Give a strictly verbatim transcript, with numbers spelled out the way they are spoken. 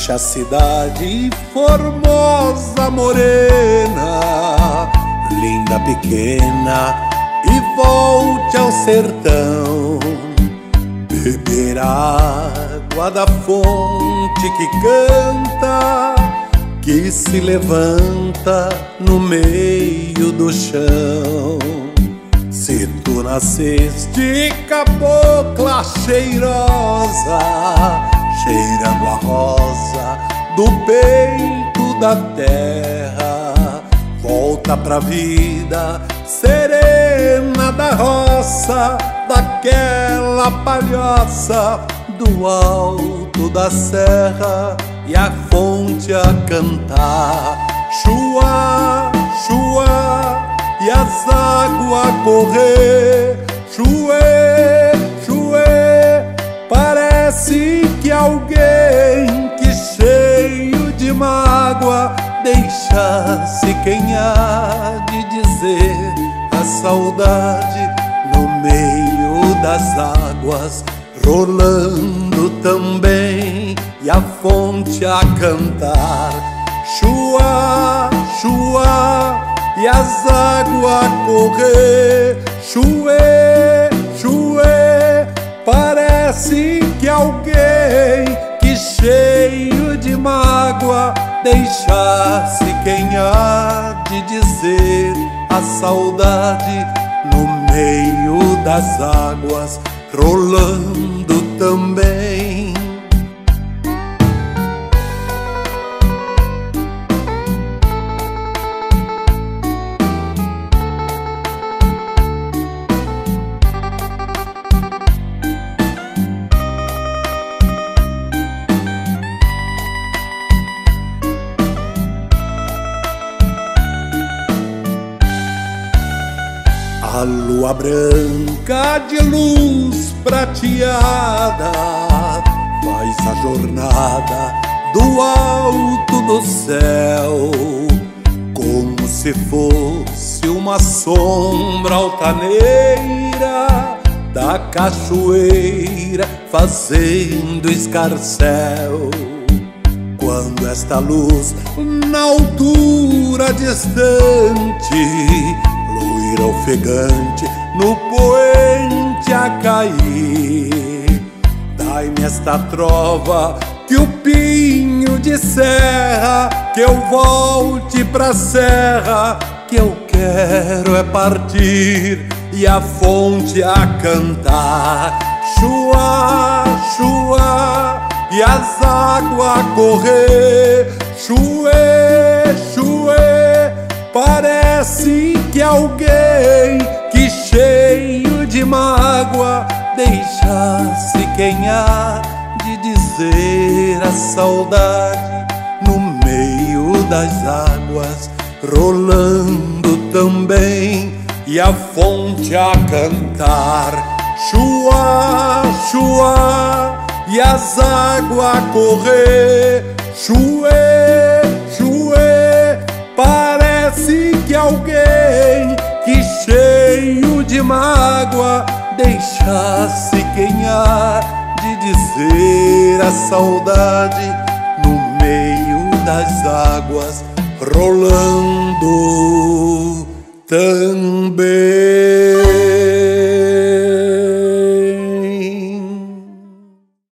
Deixa a cidade formosa, morena, linda pequena, e volte ao sertão. Beber água da fonte que canta, que se levanta no meio do chão. Se tu nasceste cabocla cheirosa, cheirando a rosa do peito da terra, volta pra vida serena da roça, daquela palhoça do alto da serra, e a fonte a cantar. Chua, chua, e as águas a correr. Chuê, chuê, parece que alguém que cheio de mágoa deixasse quem há de dizer a saudade no meio das águas, rolando também, e a fonte a cantar. Chua, chua, e as águas a correr. Chuê, chuê, parece que alguém que cheio de mágoa deixasse quem há de dizer a saudade no meio das águas, rolando também. A lua branca de luz prateada faz a jornada do alto do céu, como se fosse uma sombra altaneira da cachoeira fazendo escarcéu. Quando esta luz na altura distante, loira ofegante no poente a cair, dai-me esta trova que o pinho de serra, que eu volte pra serra, que eu quero é partir, e a fonte a cantar. Chua, chua, e as águas a correr. Chuê, chuê, parece que alguém que cheio de mágoa deixasse quem há de dizer a saudade no meio das águas, rolando também, e a fonte a cantar. Chua, chua, e as águas a correr. Chuê, chuê, parece que alguém que cheio de mágoa deixasse quem há de dizer a saudade no meio das águas, rolando também.